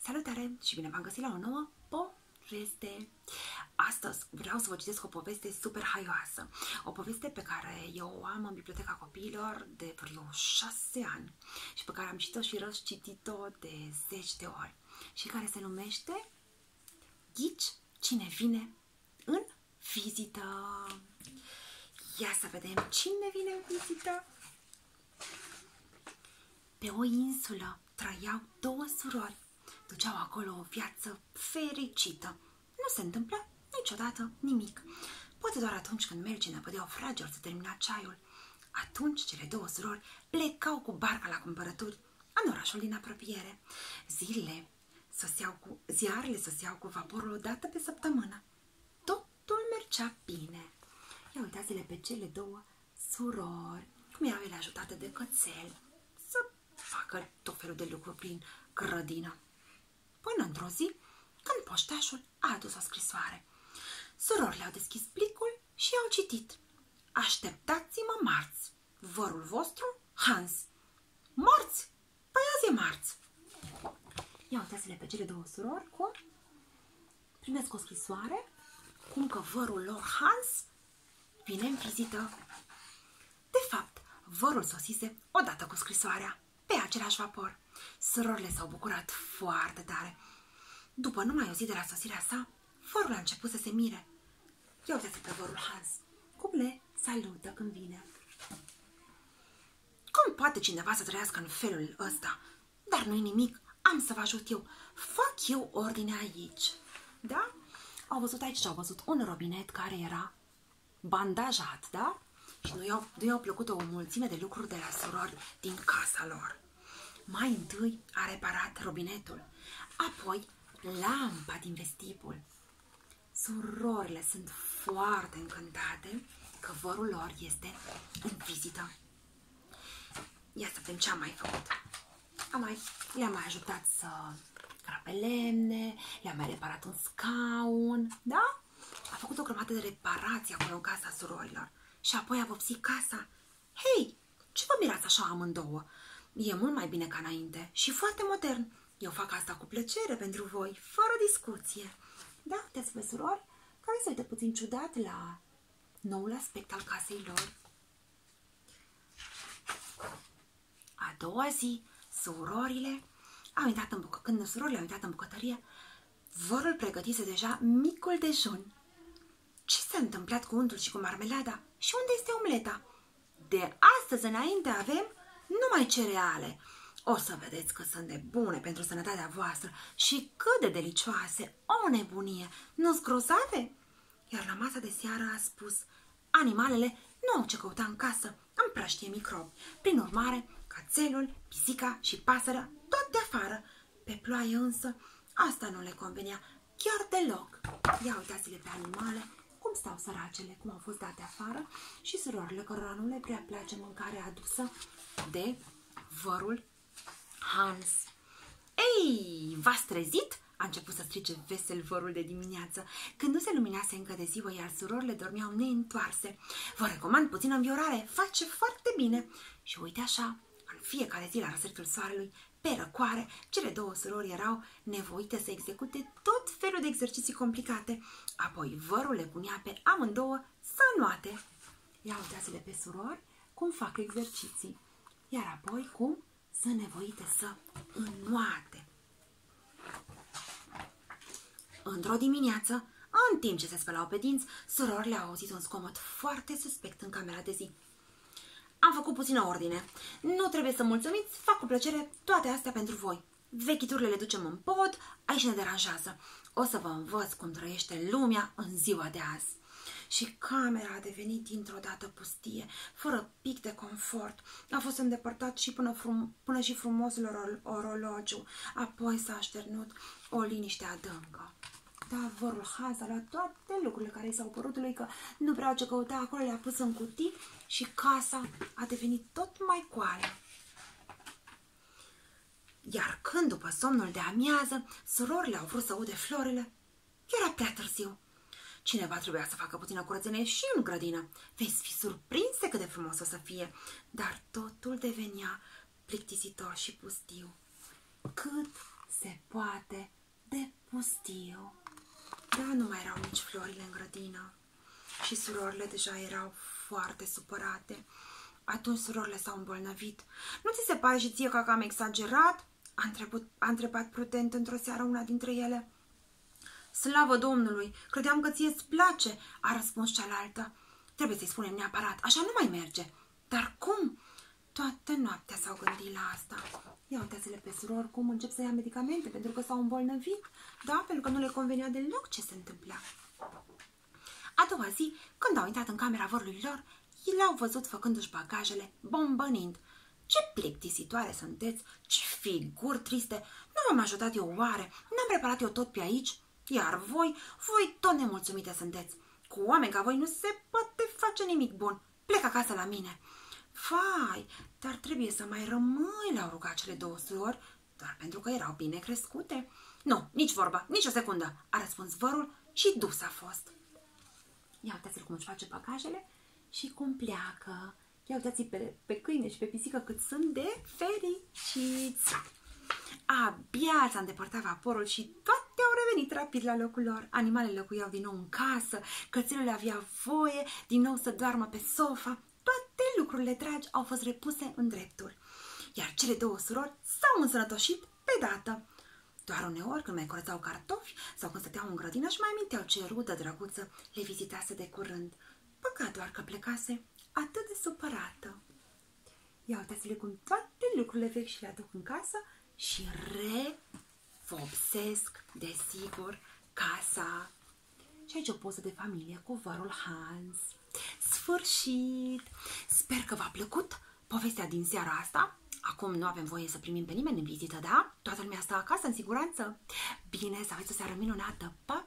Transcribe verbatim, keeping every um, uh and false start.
Salutare și bine v-am găsit la o nouă poveste! Astăzi vreau să vă citesc o poveste super haioasă. O poveste pe care eu o am în biblioteca copiilor de vreo șase ani și pe care am citit-o și răscitit-o de zeci de ori și care se numește Ghici cine vine în vizită. Ia să vedem cine vine în vizită. Pe o insulă trăiau două surori. Duceau acolo o viață fericită. Nu se întâmplă niciodată nimic. Poate doar atunci când mergi în năpădeau frage ori să termina ceaiul. Atunci cele două surori plecau cu barca la cumpărături în orașul din apropiere. Zilele soseau cu, ziarele soseau cu vaporul o dată pe săptămână. Totul mergea bine. Ia uitați-le pe cele două surori, cum erau ele ajutate de cățel să facă tot felul de lucruri prin grădină. Până într-o zi, când poștașul a adus o scrisoare. Surorile au deschis plicul și au citit: Așteptați-mă marți, vărul vostru, Hans. Marți? Păi azi e marți. Ia uitați-le pe cele două surori cum primesc o scrisoare, cum că vărul lor, Hans, vine în vizită. De fapt, vărul sosise odată cu scrisoarea, pe același vapor. Surorile s-au bucurat foarte tare. După numai o zi de la sosirea sa, vărul a început să se mire. Ia uitați pe vărul Hans, cum le salută când vine. Cum poate cineva să trăiască în felul ăsta? Dar nu-i nimic, am să vă ajut eu. Fac eu ordine aici. Da? Au văzut aici și au văzut un robinet care era bandajat, da? Și nu i-au, nu i-au plăcut o mulțime de lucruri de la surori din casa lor. Mai întâi a reparat robinetul, apoi lampa din vestibul. Surorile sunt foarte încântate că vărul lor este în vizită. Ia să vedem ce am mai făcut. Am mai, le-am mai ajutat să crape lemne, le-am mai reparat un scaun, da? A făcut o grămadă de reparații acolo în casa surorilor și apoi a vopsit casa. Hei, ce vă mirați așa amândouă? E mult mai bine ca înainte și foarte modern. Eu fac asta cu plăcere pentru voi, fără discuție. Da, uitați pe surori care se uită puțin ciudat la noul aspect al casei lor. A doua zi, surorile au intrat în bucă... Când surorile au intrat în bucătărie, vărul pregătise deja micul dejun. Ce s-a întâmplat cu untul și cu marmelada? Și unde este omleta? De astăzi înainte avem numai cereale. O să vedeți că sunt de bune pentru sănătatea voastră și cât de delicioase, o nebunie, nu-s grozave? Iar la masa de seară a spus: animalele nu au ce căuta în casă, împrăștie microbi. Prin urmare, cățelul, pisica și pasărea tot de afară. Pe ploaie însă, asta nu le convenea chiar deloc. Ia uitați-le pe animale, cum stau săracele, cum au fost date afară și surorile cărora nu le prea place mâncarea adusă de vărul Hans. Ei, v-ați trezit? A început să strige vesel vărul de dimineață, când nu se luminase încă de ziua, iar surorile dormeau neîntoarse. Vă recomand puțină înviorare, face foarte bine. Și uite așa, în fiecare zi la răsăritul soarelui, pe răcoare, cele două surori erau nevoite să execute tot felul de exerciții complicate. Apoi vărul le punea pe amândouă să înoate. Ia uitați-le pe surori cum fac exerciții, iar apoi cum sunt nevoite să înoate. Într-o dimineață, în timp ce se spălau pe dinți, surorile au auzit un zgomot foarte suspect în camera de zi. Am făcut puțină ordine. Nu trebuie să mulțumiți, fac cu plăcere toate astea pentru voi. Vechiturile le ducem în pod, aici ne deranjează. O să vă învăț cum trăiește lumea în ziua de azi. Și camera a devenit dintr-o dată pustie, fără pic de confort. A fost îndepărtat și până, frum până și frumosul or orologiu. Apoi s-a așternut o liniște adâncă. Da, vărul Hans a luat toate lucrurile care i s-au părut lui că nu prea ce căuta acolo, le-a pus în cutii și casa a devenit tot mai coală. Iar când, după somnul de amiază, surorile au vrut să ude florile, era prea târziu. Cineva trebuia să facă puțină curățenie și în grădină. Veți fi surprinse cât de frumos o să fie, dar totul devenea plictisitor și pustiu. Cât se poate de pustiu. Dar nu mai erau nici florile în grădină și surorile deja erau foarte supărate. Atunci surorile s-au îmbolnăvit. Nu ți se pare și ție că am exagerat? A întrebat, a întrebat prudent într-o seară una dintre ele. Slavă Domnului, credeam că ție îți place, a răspuns cealaltă. Trebuie să-i spunem neapărat, așa nu mai merge. Dar cum? Toată noaptea s-au gândit la asta. Ia uitați-le pe surori cum încep să ia medicamente pentru că s-au îmbolnăvit. Da, pentru că nu le convenea deloc ce se întâmpla. A doua zi, când au intrat în camera vărului lor, ei l-au văzut făcându-și bagajele, bombănind. Ce plictisitoare sunteți, ce figuri triste, nu v-am ajutat eu oare, n-am preparat eu tot pe aici? Iar voi, voi tot nemulțumite sunteți. Cu oameni ca voi nu se poate face nimic bun. Plec acasă la mine. Vai, dar trebuie să mai rămâi, le-au rugat cele două surori, doar pentru că erau bine crescute. Nu, nici vorba, nici o secundă, a răspuns vărul și dus a fost. Ia uitați-l cum își face bagajele și cum pleacă. Ia uitați-i pe, pe câine și pe pisică cât sunt de fericiți. Abia s-a îndepărtat vaporul și toate au revenit rapid la locul lor. Animalele locuiau din nou în casă, cățelul avea voie din nou să doarmă pe sofa. Toate lucrurile dragi au fost repuse în dreptul. Iar cele două surori s-au însănătoșit pe dată. Doar uneori, când mai curățau cartofi sau când stăteau în grădină, și mai aminteau ce rudă drăguță le vizitase de curând. Păcat doar că plecase atât de supărată. Ia uitați-le cum toate lucrurile vechi și le aduc în casă și revopsesc, desigur, casa. Și aici o poză de familie cu vărul Hans. Sfârșit! Sper că v-a plăcut povestea din seara asta. Acum nu avem voie să primim pe nimeni în vizită, da? Toată lumea stă acasă în siguranță? Bine, să aveți o seară minunată! Pa!